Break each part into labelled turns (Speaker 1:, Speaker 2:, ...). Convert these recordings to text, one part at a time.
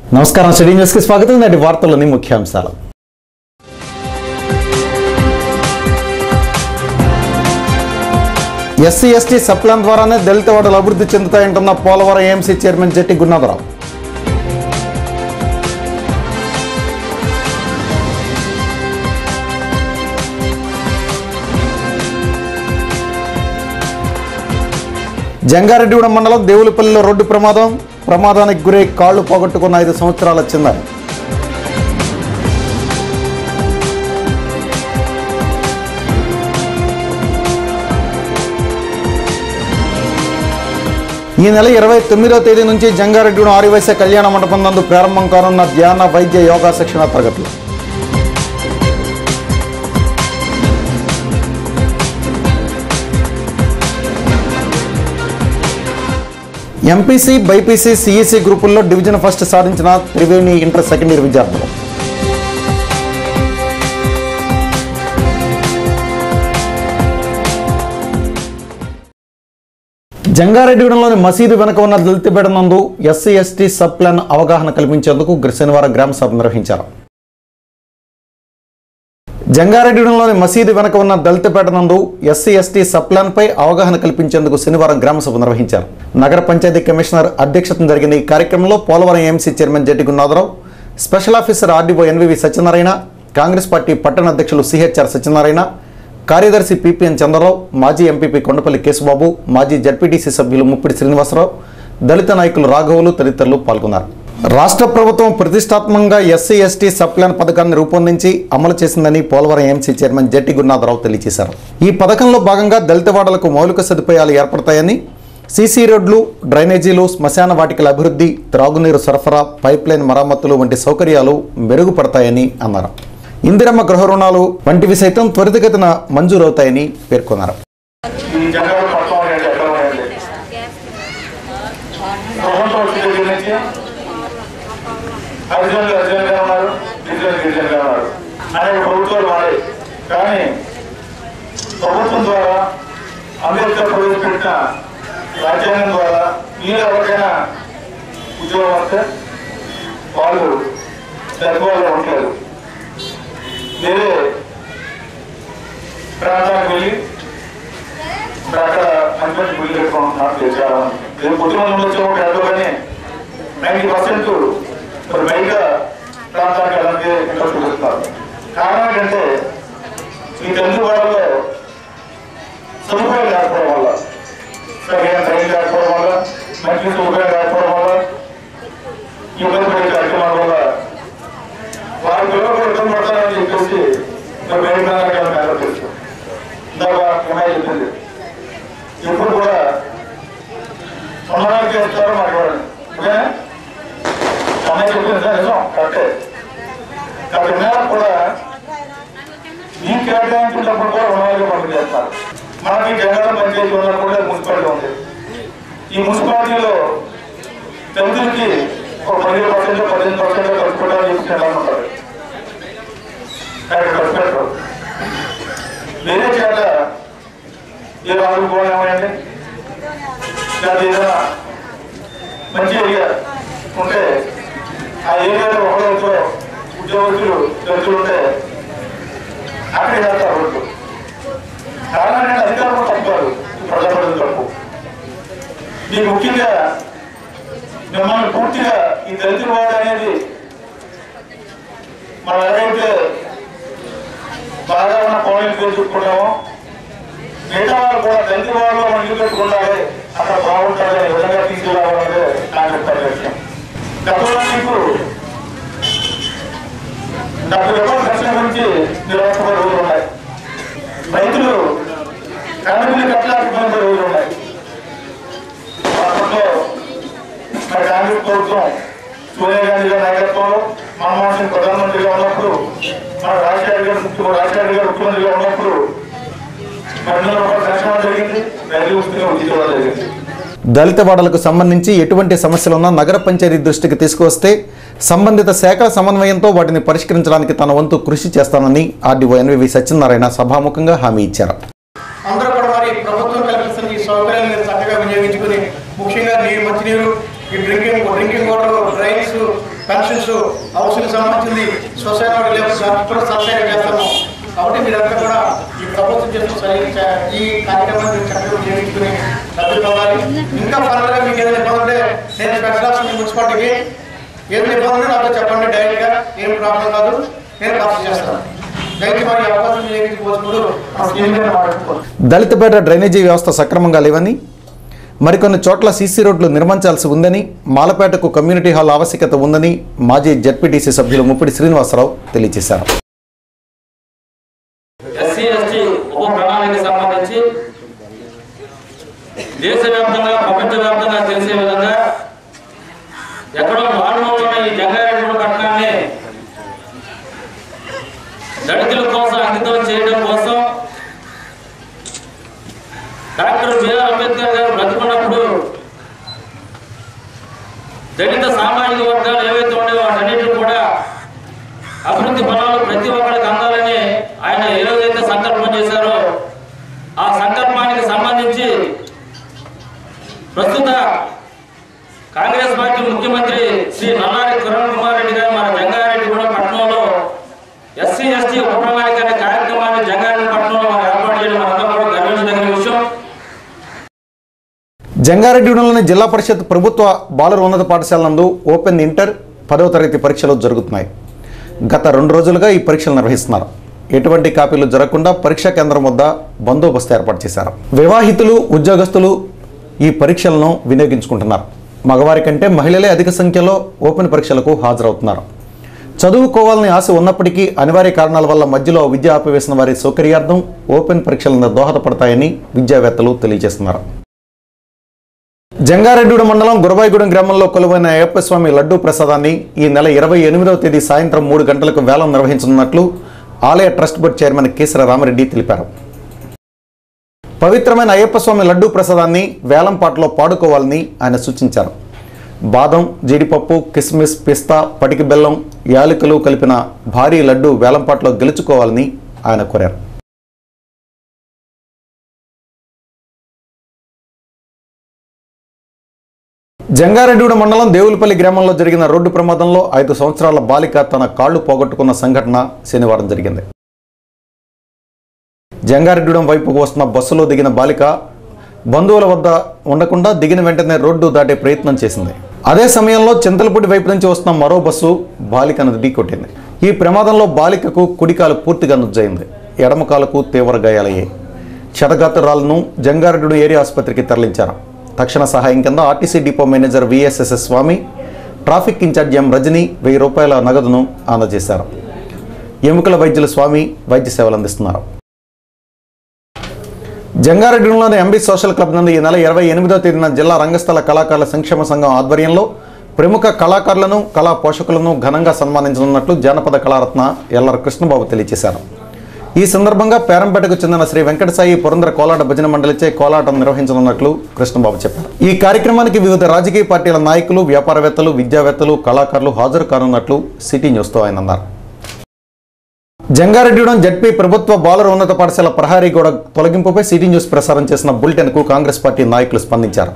Speaker 1: నమస్కారం city news కి స్వాగతం. నేటి వార్తల్లోని ముఖ్యాంశాలు. ఎస్సీ ఎస్టీ సబ్ ప్లాన్ ద్వారానే దళిత వాడలు అభివృద్ధి చెందుతాయంటున్న పోలవరం ఏఎంసీ చైర్మన్ జట్టి గురునాథరావు. జంగారెడ్డిగూడెం మండలం దేవులపల్లిలో రోడ్డు ప్రమాదానికి గురై కాళ్లు పోగొట్టుకున్న 5 సంవత్సరాల చిన్నారి. ఈ నెల 29వ తేదీ నుంచి జంగారెడ్డిగూడెం ఆర్యవైశ్య కళ్యాణ మండపం నందు ప్రారంభం కానున్న ధ్యాన వైద్య యోగా శిక్షణ తరగతులు. ఎంపీసీ, బైపీసీ, సిఈసీ గ్రూపుల్లో డివిజన్ ఫస్ట్ సాధించిన త్రివేణి ఇంటర్ సెకండ్ ఇయర్ విద్యార్థులు. జంగారెడ్డిగూడెంలోని మసీదు వెనుక ఉన్న దళితపేట నందు ఎస్సీ ఎస్టీ సబ్ ప్లాన్ అవగాహన కల్పించేందుకు శనివారం గ్రామ సభ నిర్వహించారు. జంగారెడ్డిగూడెంలోని మసీదు వెనుక ఉన్న దళితపేట నందు ఎస్సీ ఎస్టీ సబ్ ప్లాన్ పై అవగాహన కల్పించేందుకు శనివారం గ్రామ సభ నిర్వహించారు. నగర పంచాయతీ కమిషనర్ అధ్యక్షతన జరిగిన ఈ కార్యక్రమంలో Polavaram AMC chairman Jatti Gurunatharao, special officer RDO NVV Satyanarayana, Congress party పట్టణ అధ్యక్షులు సిహెచ్ఆర్ సత్యనారాయణ, కార్యదర్శి పిపిఎన్ చంద్రరావు, మాజీ ఎంపీపీ కొండపల్లి కేశబాబు, మాజీ జడ్పీటీసీ సభ్యులు ముప్పిడి శ్రీనివాసరావు, దళిత నాయకులు రాఘవులు తదితరులు పాల్గొన్నారు. రాష్ట్ర ప్రభుత్వం ప్రతిష్టాత్మకంగా ఎస్సీ ఎస్టీ సబ్ ప్లాన్ పథకాన్ని రూపొందించి అమలు చేసిందని పోలవరం ఏఎంసీ చైర్మన్ జట్టి గురునాథరావు తెలియజేశారు. ఈ పథకంలో భాగంగా దళిత వాడలకు మౌలిక సదుపాయాలు ఏర్పడతాయని, సీసీ రోడ్లు, డ్రైనేజీలు, శ్మశాన వాటికల అభివృద్ధి, త్రాగునీరు సరఫరా, పైప్ లైన్ మరమ్మతులు వంటి సౌకర్యాలు మెరుగుపడతాయని అన్నారు. ఇందిరమ్మ గృహ రుణాలు వంటివి సైతం త్వరితగతిన మంజూరవుతాయని పేర్కొన్నారు.
Speaker 2: ప్రభుత్వం ద్వారా అంబేద్కర్ ప్రవేశపెట్టిన రాజ్యాంగం ద్వారా మీరు ఎవరికైనా ఉద్యోగం వస్తే వాళ్ళు చదువుకోవాలని ఉండలేదు. వేరే ప్రాంతానికి వెళ్ళి అక్కడ మంచి మంచి బిల్లు పెట్టుకుంటున్నారు. చాలా మంది కుటుంబంలో వచ్చే కానీ 90% మరి బయట ప్రాంతానికి వెళ్ళడానికి ఇంట్రెస్ట్ చూపిస్తున్నారు. కారణం ఏంటంటే ఈ తెలుగు వాళ్ళలో సదుపాయాలు లేకపోవడం వల్ల, సరైన ట్రైన్ లేకపోవడం వల్ల, మంచి సౌకర్యాలు లేకపోవడం వల్ల, ఇబ్బంది పడే కార్యక్రమాల వల్ల వారి పిల్లలు ఇబ్బంది పడతారని చెప్పేసి మరి బయట ప్రాంతానికి తెలుసు. ఇందాక అమ్మాయి చెప్పింది, ఇప్పుడు కూడా సమానానికి ఇస్తారో మాట్లాడండి. అమ్మాయి చెప్పింది సార్ నిజం కరెక్టే. కాబట్టి మేరకు కూడా ఈ కేటాయించినప్పుడు కూడా రుణాలుగా పంపిణీ చేస్తారు. మనకి జగన్ పంచాయతీ ఉన్నప్పుడు కూడా మున్సిపాలిటీ ఉంది. ఈ మున్సిపాలిటీలో దళితులకి ఒక 10% 15% ఖర్చు పెట్టాలని చెప్పి ఎలా ఉంటారు. ఖర్చు పెట్టరు. వేరే చేత ఏ వాళ్ళు కూడా ఏమైంది లేదా ఏదైనా మంచి ఏరియా ఉంటే ఆ ఏరియాలో ఒకరోజు ఉద్యోగస్తులు దళితులు ఉంటే అక్కడికి వెళ్తారు రోడ్లు. కారణం ఏంటంటే అధికారులు కూడా తప్పుతారు, ప్రజాప్రతినిధులు తప్పు. మీకు ముఖ్యంగా మిమ్మల్ని పూర్తిగా ఈ దళితుల వాడు అనేది మనం ఎలాగైతే బాగా ఉన్న పౌరులు తెలుసుకుంటామో మిగతా వాళ్ళు కూడా దళితుల వాళ్ళు మనం ఇల్లు పెట్టుకుంటారు, అక్కడ బాగుంటారు అనే విధంగా తీసుకురావాలనేది నాకు చెప్తారు విషయం. గతంలో మీకు 70 రూపాయల ఖర్చుల గురించి నిర్వహించబడే రోజులు ఉన్నాయి. రైతులు కరెంటు కట్టలేకపోయిన రోజులు ఉన్నాయి. అప్పట్లో మరి కాంగ్రెస్ ప్రభుత్వం సోనియా గాంధీ గారి నాయకత్వంలో మన్మోహన్ సింగ్ ప్రధానమంత్రిగా ఉన్నప్పుడు, మన రాజశేఖర్ గారు ముఖ్యమంత్రిగా ఉన్నప్పుడు 200 రూపాయల దర్శనం జరిగింది. రైతు ఉచితంగా ఉద్యోగాలు జరిగింది.
Speaker 1: దళిత వాడలకు సంబంధించి ఎటువంటి సమస్యలున్నా నగర పంచాయతీ దృష్టికి తీసుకువస్తే సంబంధిత శాఖల సమన్వయంతో వాటిని పరిష్కరించడానికి తన వంతు కృషి చేస్తానని ఆర్డీఓ ఎన్వివి సత్యనారాయణ సభాముఖంగా హామీ ఇచ్చారు.
Speaker 3: అందరూ కూడా మరి ప్రభుత్వం కల్పిస్తున్న ఈ సౌకర్యాలను చక్కగా వినియోగించుకుని ముఖ్యంగా మంచినీరు, ఈ drinking water, drains, pensions, housing సంబంధించింది, సొసైటీ లేబర్ కూడా సబ్సిడీ చేస్తాము. కాబట్టి మీరంతా కూడా ఈ ప్రభుత్వం చేసిన ఈ కార్యక్రమాన్ని చక్కగా చేయించుకుని లబ్ధి పొందాలి. ఇంకా ఫర్దర్గా మీకు ఏదైనా ఇబ్బంది ఉంటే నేను స్పెషల్ ఆఫీస్ మున్సిపాలిటీకి ఏదైనా ఇబ్బంది ఉంటే నాతో చెప్పండి, డైరెక్ట్గా ఏం ప్రాబ్లం కాదు, నేను పాస్ చేస్తాను.
Speaker 1: దళితపేట డ్రైనేజీ వ్యవస్థ సక్రమంగా లేవని, మరికొన్ని చోట్ల సీసీ రోడ్లు నిర్మించాల్సి ఉందని, మాలపేటకు కమ్యూనిటీ హాల్ ఆవశ్యకత ఉందని మాజీ జెడ్పీటీసీ సభ్యులు ముప్పిడి శ్రీనివాసరావు తెలియజేశారు.
Speaker 4: ఎస్సీ/ఎస్టీ ఉప ప్రణాళికకు సంబంధించి దేశవ్యాప్తంగా ప్రపంచవ్యాప్తంగా తెలిసే విధంగా ఎక్కడో మానవులున్న ఈ జంగారెడ్డి పట్టణాన్ని దళితుల కోసం అంకితం చేయడం కోసం డాక్టర్ బిఆర్ అంబేద్కర్ గారు బ్రతుకున్నప్పుడు దళిత సామాజిక వర్గాలు ఏవైతే ఉండేవో వాటన్నిటిని కూడా అభివృద్ధి ఫలాలు ప్రతి ఒక్కరికి అందాలని ఆయన ఏ రోజైతే సంకల్పం చేశారో ఆ సంకల్పానికి సంబంధించి ప్రస్తుత కాంగ్రెస్ పార్టీ ముఖ్యమంత్రి శ్రీ నల్లారి కిరణ్ కుమార్ రెడ్డి గారు మన జంగారెడ్డిగూడెం పట్టణంలో ఎస్సీ/ఎస్టీ ఉప ప్రణాళిక అనే కార్యక్రమాన్ని జంగారెడ్డి పట్టణంలో ఏర్పాటు చేయడం మనందరం కూడా గర్వించదగిన విషయం.
Speaker 1: జంగారెడ్డిగూడెంలోని జిల్లా పరిషత్ ప్రభుత్వ బాలుర ఉన్నత పాఠశాల నందు ఓపెన్ ఇంటర్ 10వ తరగతి పరీక్షలు జరుగుతున్నాయి. గత 2 రోజులుగా ఈ పరీక్షలు నిర్వహిస్తున్నారు. ఎటువంటి కాపీలు జరగకుండా పరీక్షా కేంద్రం వద్ద బందోబస్తు ఏర్పాటు చేశారు. వివాహితులు, ఉద్యోగస్తులు ఈ పరీక్షలను వినియోగించుకుంటున్నారు. మగవారి కంటే మహిళలే అధిక సంఖ్యలో ఓపెన్ పరీక్షలకు హాజరవుతున్నారు. చదువుకోవాలని ఆశ ఉన్నప్పటికీ అనివార్య కారణాల వల్ల మధ్యలో విద్య ఆపివేసిన వారి సౌకర్యార్థం ఓపెన్ పరీక్షలను దోహదపడతాయని విద్యావేత్తలు తెలియజేస్తున్నారు. జంగారెడ్డిగూడెం మండలం గురబాయిగూడెం గ్రామంలో కొలువైన అయ్యప్ప స్వామి లడ్డూ ప్రసాదాన్ని ఈ నెల 28వ తేదీ సాయంత్రం 3 గంటలకు వేలం నిర్వహించనున్నట్లు ఆలయ trust board chairman Kesara Ramareddy తెలిపారు. పవిత్రమైన అయ్యప్ప స్వామి లడ్డూ ప్రసాదాన్ని వేలంపాటలో పాడుకోవాలని ఆయన సూచించారు. బాదం, జీడిపప్పు, కిస్మిస్, పిస్తా, పటికి బెల్లం, యాలకులు కలిపిన భారీ లడ్డూ వేలంపాటలో గెలుచుకోవాలని ఆయన కోరారు. జంగారెడ్డిగూడెం మండలం దేవులపల్లి గ్రామంలో జరిగిన రోడ్డు ప్రమాదంలో 5 సంవత్సరాల బాలిక తన కాళ్లు పోగొట్టుకున్న సంఘటన శనివారం జరిగింది. జంగారెడ్డిగూడెం వైపుకు వస్తున్న బస్సులో దిగిన బాలిక బంధువుల వద్ద ఉండకుండా దిగిన వెంటనే రోడ్డు దాటే ప్రయత్నం చేసింది. అదే సమయంలో చింతలపూడి వైపు నుంచి వస్తున్న మరో బస్సు బాలికను ఢీకొట్టింది. ఈ ప్రమాదంలో బాలికకు కుడికాలు పూర్తిగా నుజ్జయింది. ఎడమకాలకు తీవ్ర గాయాలయ్యాయి. క్షతగాత్రురాలను జంగారెడ్డిగూడెం ఏరియా ఆసుపత్రికి తరలించారు. తక్షణ సహాయం కింద RTC depot manager VSSS Swamy, traffic incharge M Rajani 1000 రూపాయల నగదును అందజేశారు. ఎముకల వైద్యులు స్వామి వైద్య సేవలు అందిస్తున్నారు. జంగారెడ్డిగూడెంలోని ఎంబీ సోషల్ క్లబ్ నందు ఈ నెల 28వ తేదీన జిల్లా రంగస్థల కళాకారుల సంక్షేమ సంఘం ఆధ్వర్యంలో ప్రముఖ కళాకారులను, కళా పోషకులను ఘనంగా సన్మానించనున్నట్లు జానపద కళారత్న ఎల్ఆర్ కృష్ణబాబు తెలియజేశారు. ఈ సందర్భంగా పేరంపేటకు చెందిన శ్రీ వెంకటసాయి పురందర కోలాట భజన మండలిచే కోలాటం నిర్వహించనున్నట్లు కృష్ణబాబు చెప్పారు. ఈ కార్యక్రమానికి వివిధ రాజకీయ పార్టీల నాయకులు, వ్యాపారవేత్తలు, విద్యావేత్తలు, కళాకారులు హాజరు కానున్నట్లు సిటీ న్యూస్తో ఆయన అన్నారు. జంగారెడ్డిగూడెం జడ్పీ ప్రభుత్వ బాలుర ఉన్నత పాఠశాల ప్రహారీ గోడ తొలగింపుపై సిటీ న్యూస్ ప్రసారం చేసిన బులెటిన్కు కాంగ్రెస్ పార్టీ నాయకులు స్పందించారు.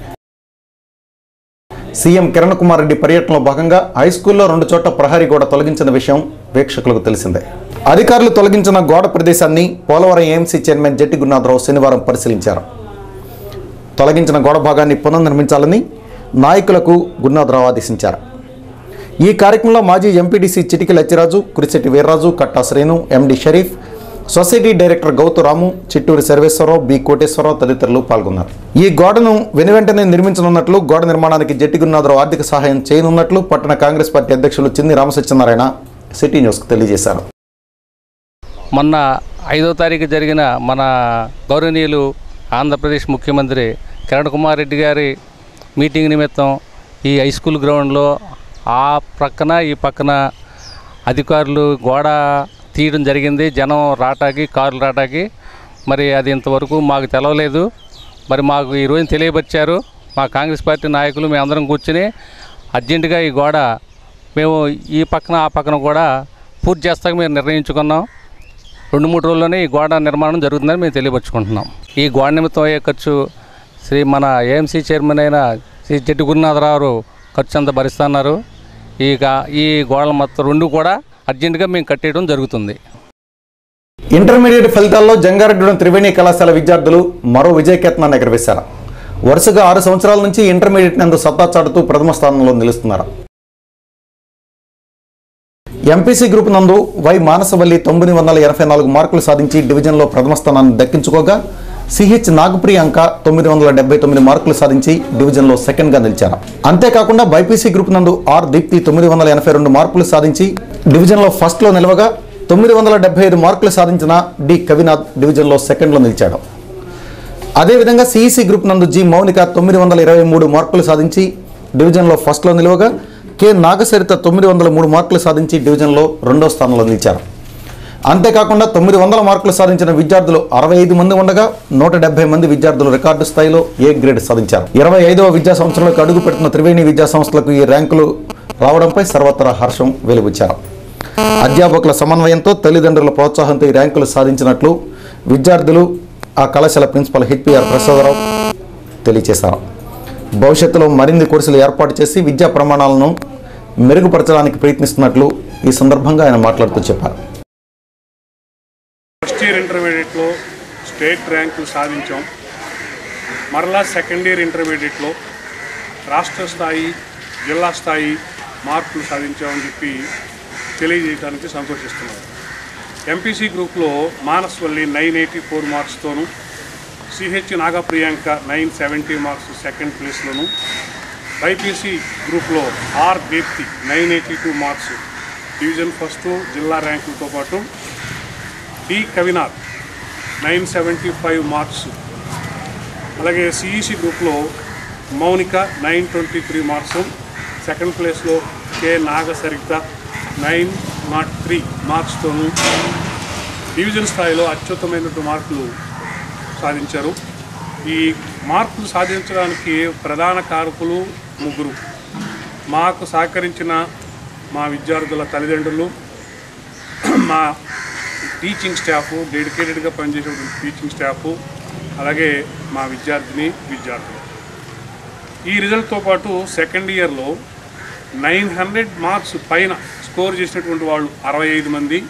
Speaker 1: సీఎం కిరణ్ కుమార్ రెడ్డి పర్యటనలో భాగంగా హైస్కూల్లో 2 చోట్ల ప్రహారీ గోడ తొలగించిన విషయం వీక్షకులకు తెలిసిందే. అధికారులు తొలగించిన గోడ ప్రదేశాన్ని పోలవరం ఏఎంసీ చైర్మన్ జట్టి గురునాథరావు శనివారం పరిశీలించారు. తొలగించిన గోడ భాగాన్ని పునర్నిర్మించాలని నాయకులకు గురునాథరావు ఆదేశించారు. ఈ కార్యక్రమంలో మాజీ MPDC Chitiki Lachiraju, Kurisetti Veerraju, Katta Srinu, MD Sharif, society director Gauturamu, Chitturi Sarveswararao, B Koteswararao తదితరులు పాల్గొన్నారు. ఈ గోడను వెనువెంటనే నిర్మించనున్నట్లు, గోడ నిర్మాణానికి జట్టి గురునాథరావు ఆర్థిక సహాయం చేయనున్నట్లు పట్టణ కాంగ్రెస్ పార్టీ అధ్యక్షులు చిన్ని రామసత్యనారాయణ సిటీ న్యూస్కు తెలియజేశారు.
Speaker 5: మొన్న 5వ తారీఖు జరిగిన మన గౌరవనీయులు ఆంధ్రప్రదేశ్ ముఖ్యమంత్రి కిరణ్ కుమార్ రెడ్డి గారి మీటింగ్ నిమిత్తం ఈ హై స్కూల్ గ్రౌండ్లో ఆ ప్రక్కన ఈ పక్కన అధికారులు గోడ తీయడం జరిగింది. జనం రాటాకి, కార్లు రాటాకి. మరి అది ఇంతవరకు మాకు తెలవలేదు. మరి మాకు ఈరోజు తెలియపరిచారు. మా కాంగ్రెస్ పార్టీ నాయకులు మేమందరం కూర్చుని అర్జెంటుగా ఈ గోడ మేము ఈ పక్కన ఆ పక్కన కూడా పూర్తి చేస్తాక మేము నిర్ణయించుకున్నాం. 2-3 రోజుల్లోనే ఈ గోడ నిర్మాణం జరుగుతుందని మేము తెలియపరుచుకుంటున్నాం. ఈ గోడ నిమిత్తం అయ్యే ఖర్చు మన ఏఎంసీ చైర్మన్ అయిన శ్రీ జట్టి గురునాథరావు ఖర్చు అంతా భరిస్తున్నారు. ఈ గోడల మొత్తం రెండు కూడా అర్జెంటుగా మేము కట్టేయడం జరుగుతుంది.
Speaker 1: ఇంటర్మీడియట్ ఫలితాల్లో జంగారెడ్డిగూడెం త్రివేణి కళాశాల విద్యార్థులు మరో విజయకేతనాన్ని ఎగరవేశారు. వరుసగా 6 సంవత్సరాల నుంచి ఇంటర్మీడియట్ నందు సత్తా చాటుతూ ప్రథమ స్థానంలో నిలుస్తున్నారు. ఎంపీసీ గ్రూప్ నందు వై మానసవల్లి 984 మార్కులు సాధించి డివిజన్లో ప్రథమ స్థానాన్ని దక్కించుకోగా సిహెచ్ నాగప్రియ అంక 979 మార్కులు సాధించి డివిజన్లో సెకండ్గా నిలిచారు. అంతేకాకుండా బైపీసీ గ్రూప్ నందు ఆర్ దీప్తి 982 మార్కులు సాధించి డివిజన్లో ఫస్ట్లో నిలవగా 975 మార్కులు సాధించిన డి కవినాథ్ డివిజన్లో సెకండ్లో నిలిచాడు. అదేవిధంగా సిఈసి గ్రూప్ నందు జి మౌనిక 923 మార్కులు సాధించి డివిజన్లో ఫస్ట్లో నిలవగా కె నాగసరిత 903 మార్కులు సాధించి డివిజన్లో రెండో స్థానంలో నిలిచారు. అంతేకాకుండా 900 మార్కులు సాధించిన విద్యార్థులు 65 మంది ఉండగా 170 మంది విద్యార్థులు రికార్డు స్థాయిలో ఏ గ్రేడ్ సాధించారు. 25వ విద్యా సంవత్సరంలోకి అడుగు పెడుతున్న త్రివేణి విద్యా సంస్థలకు ఈ ర్యాంకులు రావడంపై సర్వత్రా హర్షం వెలుబుచ్చారు. అధ్యాపకుల సమన్వయంతో తల్లిదండ్రుల ప్రోత్సాహంతో ఈ ర్యాంకులు సాధించినట్లు విద్యార్థులు ఆ కళాశాల ప్రిన్సిపల్ హెచ్పిఆర్ ప్రసాదరావు తెలియజేశారు. భవిష్యత్తులో మరిన్ని కోర్సులు ఏర్పాటు చేసి విద్యా ప్రమాణాలను మెరుగుపరచడానికి ప్రయత్నిస్తున్నట్లు ఈ సందర్భంగా ఆయన మాట్లాడుతూ చెప్పారు.
Speaker 6: ఫస్ట్ ఇయర్ ఇంటర్మీడియట్లో స్టేట్ ర్యాంకులు సాధించాం. మరలా సెకండ్ ఇయర్ ఇంటర్మీడియట్లో రాష్ట్ర స్థాయి జిల్లా స్థాయి మార్కులు సాధించామని చెప్పి తెలియజేయడానికి సంతోషిస్తున్నాం. ఎంపీసీ గ్రూప్లో మానసవల్లి 984 మార్క్స్తోనూ, సిహెచ్ నాగప్రియాంక 970 మార్క్స్ సెకండ్ ప్లేస్లోను, బైపీసీ గ్రూప్లో R Deepthi 982 marks division first జిల్లా ర్యాంకులతో పాటు డి కవినాథ్ 975 మార్క్స్, అలాగే సిఈసి గ్రూప్లో మౌనిక 923 మార్క్స్, సెకండ్ ప్లేస్లో కె నాగసరిత 903 మార్క్స్తోనూ డివిజన్ స్థాయిలో అత్యుత్తమైనటువంటి మార్కులు సాధించారు. ఈ మార్కులు సాధించడానికి ప్రధాన కారకులు 3. మాకు సహకరించిన మా విద్యార్థుల తల్లిదండ్రులు, మా టీచింగ్ స్టాఫ్, డెడికేటెడ్గా పనిచేసేటువంటి టీచింగ్ స్టాఫ్, అలాగే మా విద్యార్థులు. ఈ రిజల్ట్తో పాటు సెకండ్ ఇయర్లో 900 మార్క్స్ పైన స్కోర్ చేసినటువంటి వాళ్ళు 65 మంది,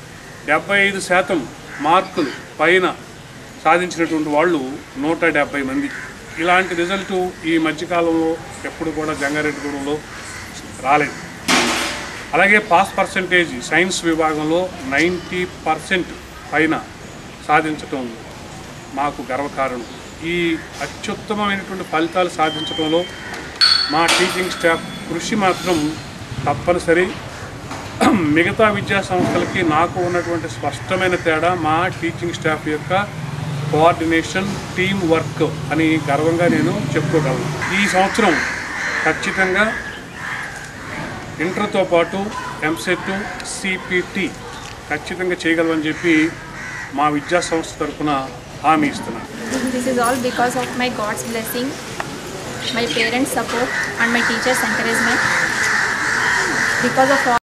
Speaker 6: 75% మార్కులు పైన సాధించినటువంటి వాళ్ళు 170 మంది. ఇలాంటి రిజల్టు ఈ మధ్యకాలంలో ఎప్పుడు కూడా జంగారెడ్డిగూడెంలో రాలేదు. అలాగే పాస్ పర్సంటేజ్ సైన్స్ విభాగంలో 90% పైన సాధించటం మాకు గర్వకారణం. ఈ అత్యుత్తమమైనటువంటి ఫలితాలు సాధించడంలో మా టీచింగ్ స్టాఫ్ కృషి మాత్రం తప్పనిసరి. మిగతా విద్యా సంస్థలకి నాకు ఉన్నటువంటి స్పష్టమైన తేడా మా టీచింగ్ స్టాఫ్ యొక్క కోఆర్డినేషన్, టీమ్ వర్క్ అని గర్వంగా నేను చెప్పుకోగలను. ఈ సంవత్సరం ఖచ్చితంగా ఇంటర్తో పాటు ఎంసెట్, సిపిటి ఖచ్చితంగా చేయగలమని చెప్పి మా విద్యా సంస్థ తరఫున హామీ ఇస్తున్నాను.
Speaker 7: This is all because of my God's blessing, my parents' support and my teachers' encouragement. Because of all